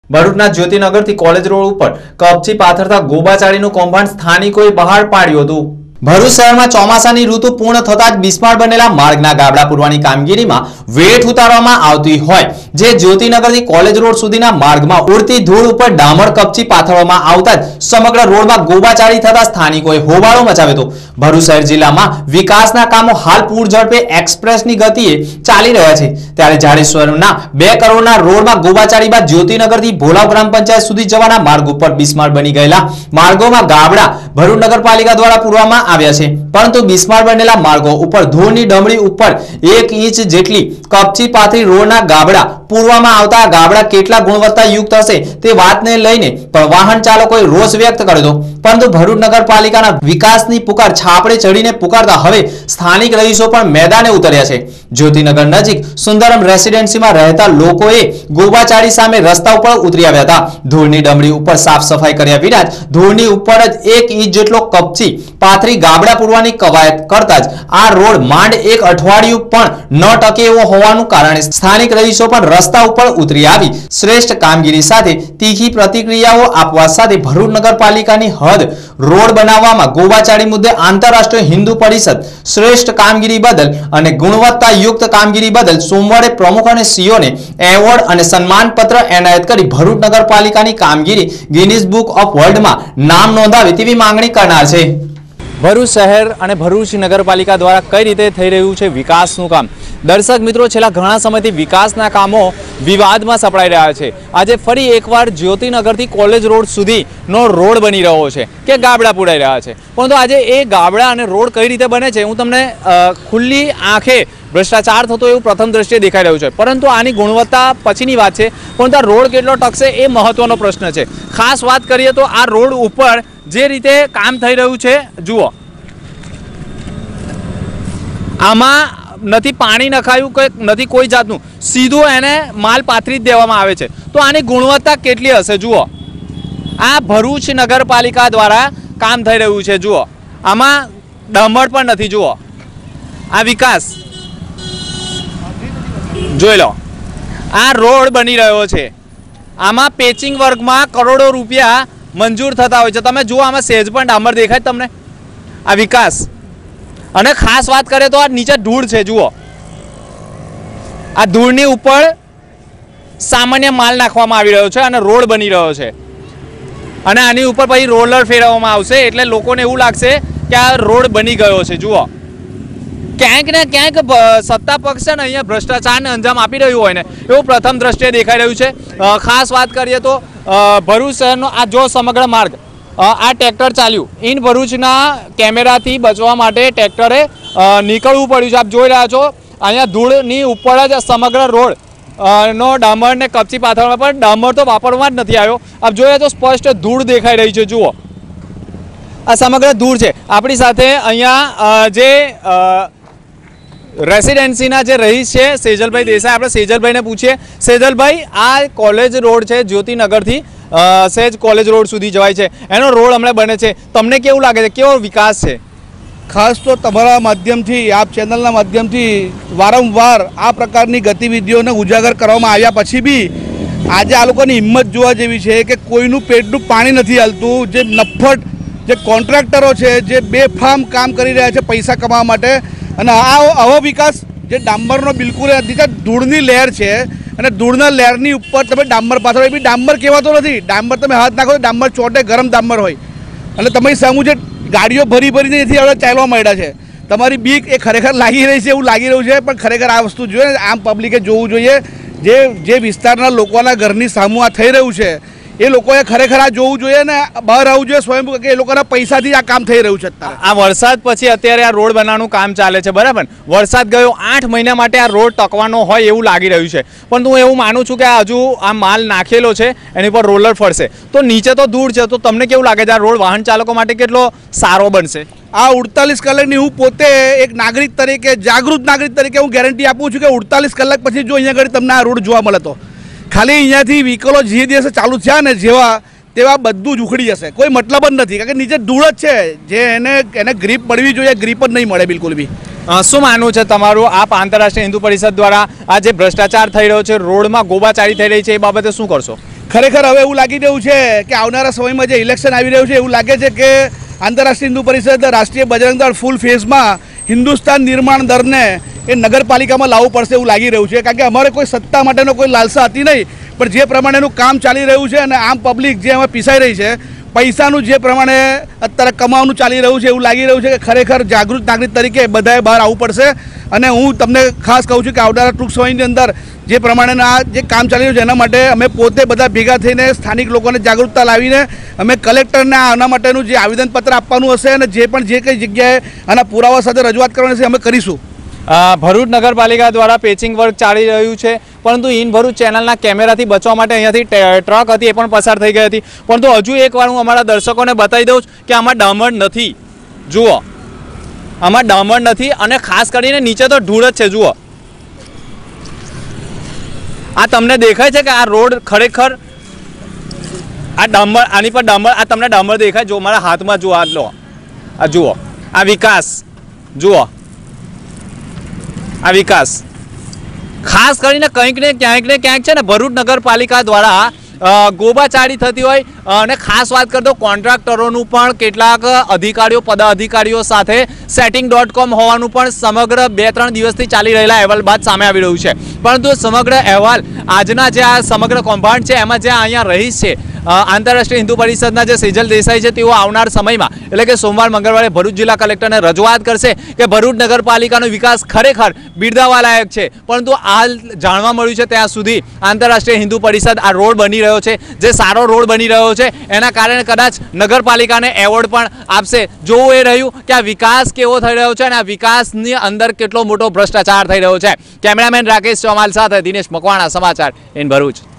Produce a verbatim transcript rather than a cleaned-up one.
ભરૂચના જ્યોતિનગરથી college road ઉપર કપચી પાથરતા ગોબાચાળીનું કૌભાંડ સ્થાનિકોએ બહાર પાડ્યું હતું। ભરૂચ શહેરમાં ચોમાસાની ઋતુ પૂર્ણ થતાં જ બિસ્માર બનેલા માર્ગના ગાબડા પૂરવાની કામગીરીમાં વેઠ ઉતારવામાં આવતી હોય જે જ્યોતિનગરથી કોલેજ રોડ સુધીના માર્ગમાં ઉડતી ધૂળ ઉપર ડામર કપચી પાથરવામાં આવતા જ સમગ્ર રોડમાં ગોબાચાળી થતા સ્થાનિકોએ હોબાળો મચાવ્યો હતો। ભરૂચ શહેર જિલ્લામાં વિકાસના કામો હાલ પૂર ઝડપે એક્સપ્રેસની ગતિએ ચાલી રહ્યા છે, ત્યારે જાડેશ્વરના બે કરોડના રોડમાં ગોબાચાળી બાદ જ્યોતિનગરથી ભોલાવ ગ્રામ પંચાયત સુધી જવાના માર્ગ ઉપર બિસ્માર બની ગયેલા માર્ગોમાં ગાબડા ભરૂચ નગરપાલિકા દ્વારા પૂરવામાં આવ્યા છે, પરંતુ બિસ્માર બનેલા માર્ગો ઉપર ધૂળની ડમરી ઉપર એક ઇંચ જેટલી કપચી પાથરી રોડના ગાબડા પૂરવામાં આવતા ગાબડા કેટલા ગુણવત્તાયુક્ત હશે તે વાતને લઈને પણ વાહન ચાલકોએ રોષ વ્યક્ત કર્યો હતો, પરંતુ ભરૂચ નગરપાલિકાના વિકાસની પુકાર છાપડે ચડીને પુકારતા હવે સ્થાનિક રહીશો પણ મેદાને ઉતર્યા છે। જ્યોતિનગર નજીક સુંદરમ રેસિડેન્સીમાં રહેતા લોકોએ ગોબાચાળી સામે રસ્તા ઉપર ઉતરી આવ્યા હતા। ધૂળની ડમરી ઉપર સાફ સફાઈ કર્યા વિના જ ધૂળની ઉપર જ એક ઇંચ જેટલો કપચી પાથરી ગાબડા પૂરવાની કવાયત કરતા જ આ રોડ માંડ એક અઠવાડિયું પણ ન ટકે એવો હોવાનું કારણે સ્થાનિક રહીશો પણ રસ્તા ઉપર ઉતરી આવી શ્રેષ્ઠ કામગીરી સાથે તીખી પ્રતિક્રિયાઓ આપવા સાથે ભરૂચ નગરપાલિકાની હદ રોડ બનાવવામાં ગોબાચાળી મુદ્દે આંતરરાષ્ટ્રીય હિન્દુ પરિષદ શ્રેષ્ઠ કામગીરી બદલ અને ગુણવત્તાયુક્ત કામગીરી બદલ સોમવારે પ્રમુખ અને સીઓને એવોર્ડ અને સન્માનપત્ર એનાયત કરી ભરૂચ નગરપાલિકાની કામગીરી ગિનીસ બુક ઓફ વર્લ્ડમાં નામ નોંધાવે તેવી માંગણી કરનાર છે। ભરૂચ શહેર અને ભરૂચ નગરપાલિકા દ્વારા કઈ રીતે થઈ રહ્યું છે વિકાસનું કામ। દર્શક મિત્રો, છેલ્લા ઘણા સમયથી વિકાસના કામો વિવાદમાં સપડાઈ રહ્યા છે। આજે ફરી એકવાર જ્યોતિનગરથી કોલેજ રોડ સુધીનો રોડ બની રહ્યો છે કે ગાબડા પૂરાઈ રહ્યા છે, પરંતુ આજે એ ગાબડા અને રોડ કઈ રીતે બને છે હું તમને ખુલ્લી આંખે ભ્રષ્ટાચાર થતો એવું પ્રથમ દ્રષ્ટિએ દેખાઈ રહ્યું છે, પરંતુ આની ગુણવત્તા પછીની વાત છે, પરંતુ આ રોડ કેટલો ટકશે એ મહત્વનો પ્રશ્ન છે। ખાસ વાત કરીએ તો આ રોડ ઉપર જે રીતે કામ થઈ રહ્યું છે, જુઓ આમાં નથી પાણી નખાયું કે નથી કોઈ જાતનું, સીધું એને માલ પાથરી જ દેવામાં આવે છે, તો આની ગુણવત્તા કેટલી હશે જુઓ। આ ભરૂચ નગરપાલિકા દ્વારા કામ થઈ રહ્યું છે, જુઓ આમાં ડામર પણ નથી, જુઓ આ વિકાસ જોઈ લો, આ રોડ બની રહ્યો છે, આમાં પેચિંગ વર્કમાં કરોડો રૂપિયા મંજૂર થતા હોય છે। તમે જુઓ આમાં સહેજ પણ ડામર દેખાય તમને, આ વિકાસ। અને ખાસ વાત કરીએ તો આ નીચે ધૂળ છે, જુઓ આ ધૂળની ઉપર સામાન્ય માલ નાખવામાં આવી રહ્યો છે અને રોડ બની રહ્યો છે, અને આની ઉપર પછી રોલર ફેરવવામાં આવશે એટલે લોકોને એવું લાગશે કે આ રોડ બની ગયો છે। જુઓ ક્યાંક ને ક્યાંક સત્તા પક્ષ છે ને અહીંયા ભ્રષ્ટાચારને અંજામ આપી રહ્યું હોય ને એવું પ્રથમ દ્રષ્ટિએ દેખાઈ રહ્યું છે। ખાસ વાત કરીએ તો ભરૂચ શહેરનો આ જો સમગ્ર માર્ગ, આ ટ્રેક્ટર ચાલ્યું ઇન ભરૂચના કેમેરાથી બચવા માટે ટ્રેક્ટરે નીકળવું પડ્યું છે। આપ જોઈ રહ્યા છો અહીંયા ધૂળની ઉપર જ સમગ્ર રોડ નો ડામર ને કપચી પાથરવામાં, પણ ડામર તો વાપરવામાં જ નથી આવ્યો। આપ જોઈએ તો સ્પષ્ટ ધૂળ દેખાઈ રહી છે, જુઓ આ સમગ્ર ધૂળ છે। આપણી સાથે અહીંયા જે રેસિડેન્સીના જે રહીશ છે સેજલભાઈ દેસાઈ, આપણે સેજલભાઈને પૂછીએ। સેજલભાઈ, આ કોલેજ રોડ છે જ્યોતિનગરથી સહેજ કોલેજ રોડ સુધી જવાય છે, એનો રોડ હમણાં બને છે, તમને કેવું લાગે છે, કેવો વિકાસ છે? ખાસ તો તમારા માધ્યમથી, આપ ચેનલના માધ્યમથી વારંવાર આ પ્રકારની ગતિવિધિઓને ઉજાગર કરવામાં આવ્યા પછી બી આજે આ લોકોની હિંમત જોવા જેવી છે કે કોઈનું પેટનું પાણી નથી હાલતું। જે નફ્ફટ જે કોન્ટ્રાક્ટરો છે જે બેફામ કામ કરી રહ્યા છે પૈસા કમાવા માટે, અને આ આવો વિકાસ જે ડામરનો બિલકુલ નથી, ધૂળની લહેર છે અને ધૂળના લહેરની ઉપર તમે ડામર પાથરો, એ બી ડામર કહેવાતો નથી, ડામર તમે હાથ નાખો તો ડામર ચોટે, ગરમ ડામર હોય, અને તમે સામું જે ગાડીઓ ભરી ભરીને એથી હવે ચાલવા માંડ્યા છે। તમારી બીક એ ખરેખર લાગી રહી છે એવું લાગી રહ્યું છે, પણ ખરેખર આ વસ્તુ જોઈએ આમ પબ્લિકે જોવું જોઈએ। જે જે વિસ્તારના લોકોના ઘરની સામું આ થઈ રહ્યું છે એ લોકોએ ખરેખર આ જોવું જોઈએ ને બહાર આવવું જોઈએ સ્વયં કે એ લોકોના પૈસાથી આ કામ થઈ રહ્યું છે। આ વરસાદ પછી અત્યારે આ રોડ બનાવવાનું કામ ચાલે છે, બરાબર? વરસાદ ગયો, આઠ મહિના માટે આ રોડ ટકવાનો હોય એવું લાગી રહ્યું છે, પણ હું એવું માનું છું કે હજુ આ માલ નાખેલો છે એની પર રોલર ફરશે તો નીચે તો દૂર છે, તો તમને કેવું લાગે છે આ રોડ વાહન ચાલકો માટે કેટલો સારો બનશે? આ અડતાલીસ કલાકની હું પોતે એક નાગરિક તરીકે, જાગૃત નાગરિક તરીકે હું ગેરંટી આપું છું કે અડતાલીસ કલાક પછી જો અહીંયા આગળ તમને આ રોડ જોવા મળે તો ખાલી અહીંયાથી વ્હીકલો જે દિવસે ચાલુ થયા ને જેવા તેવા બધું જ ઉખડી જશે, કોઈ મતલબ જ નથી, કારણ કે નીચે ધૂળ જ છે, જે એને એને ગ્રીપ મળવી જોઈએ ગ્રીપ જ નહીં મળે બિલકુલ બી। શું માનવું છે તમારું? આપ આંતરરાષ્ટ્રીય હિન્દુ પરિષદ દ્વારા આ જે ભ્રષ્ટાચાર થઈ રહ્યો છે, રોડમાં ગોબાચાળી થઈ રહી છે, એ બાબતે શું કરશો? ખરેખર હવે એવું લાગી રહ્યું છે કે આવનારા સમયમાં જે ઇલેક્શન આવી રહ્યું છે એવું લાગે છે કે આંતરરાષ્ટ્રીય હિન્દુ પરિષદ, રાષ્ટ્રીય બજરંગ દળ ફૂલ ફેઝમાં હિન્દુસ્તાન નિર્માણ દળને એ નગરપાલિકામાં લાવવું પડશે એવું લાગી રહ્યું છે. કારણ કે અમારે કોઈ સત્તા માટેનો કોઈ લાલસા હતી નહીં, પણ જે પ્રમાણેનું કામ ચાલી રહ્યું છે અને આમ પબ્લિક જે અમે પીસાઈ રહી છે, પૈસાનું જે પ્રમાણે અત્યારે કમાવાનું ચાલી રહ્યું છે એવું લાગી રહ્યું છે કે ખરેખર જાગૃત નાગરિક તરીકે બધાએ બહાર આવવું પડશે. અને હું તમને ખાસ કહું છું કે આવનારા ટૂંક સમયની અંદર જે પ્રમાણેના જે કામ ચાલી રહ્યું છે એના માટે અમે પોતે બધા ભેગા થઈને સ્થાનિક લોકોને જાગૃતતા લાવીને અમે કલેક્ટરને આના માટેનું જે આવેદનપત્ર આપવાનું હશે અને જે પણ જે કઈ જગ્યાએ આના પુરાવા સાથે રજૂઆત કરવાની છે અમે કરીશું. ભરૂચ નગરપાલિકા દ્વારા પેચિંગ વર્ક ચાલી રહ્યું છે, પરંતુ ઇન ભરૂચ ચેનલના કેમેરાથી બચવા માટે અહીંયાથી ટ્રક હતી એ પણ પસાર થઈ ગઈ હતી. પરંતુ હજુ એકવાર હું અમારા દર્શકોને બતાવી દઉં કે આમાં ડામર નથી. જુઓ, આમાં ડામર નથી અને ખાસ કરીને નીચે તો ધૂળ જ છે. જુઓ, આ તમને દેખાય છે કે આ રોડ ખરેખર આ ડામર, આની પર ડામર, આ તમને ડામર દેખાય? જો મારા હાથમાં જુઓ, આ લો, આ જુઓ, આ વિકાસ જુઓ, આ વિકાસ ખાસ કરીને કંઈક ને ક્યાંક ને ક્યાંક છે ને ભરૂચ નગરપાલિકા દ્વારા ગોબાચાળી થતી હોય. અને ખાસ વાત કરતો કોન્ટ્રાક્ટરોનું પણ કેટલાક અધિકારીઓ, પદાધિકારીઓ સાથે સેટિંગ ડોટ કોમ હોવાનું પણ સમગ્ર બે ત્રણ દિવસથી ચાલી રહેલા અહેવાલ બાદ સામે આવી રહ્યું છે. પરંતુ સમગ્ર અહેવાલ આજના જે આ સમગ્ર કૌભાંડ છે એમાં જે અહીંયા રહીશ છે આંતરરાષ્ટ્રીય હિન્દુ પરિષદના જે સેજલ દેસાઈ છે તેઓ આવનાર સમયમાં એટલે કે સોમવાર મંગળવારે ભરૂચ જિલ્લા કલેક્ટરને રજૂઆત કરશે કે ભરૂચ નગરપાલિકાનો વિકાસ ખરેખર બિરદાવવા લાયક છે. પરંતુ હાલ જાણવા મળ્યું છે ત્યાં સુધી આંતરરાષ્ટ્રીય હિન્દુ પરિષદ આ રોડ બની રહ્યો છે, જે સારો રોડ બની રહ્યો છે, એના કારણે કદાચ નગરપાલિકાને એવોર્ડ પણ આપશે. જોવું એ રહ્યું કે આ વિકાસ કેવો થઈ રહ્યો છે અને આ વિકાસની અંદર કેટલો મોટો ભ્રષ્ટાચાર થઈ રહ્યો છે. કેમેરામેન રાકેશ ચૌહાણ સાથે દિનેશ મકવાણા, સમાચાર ઇન ભરૂચ.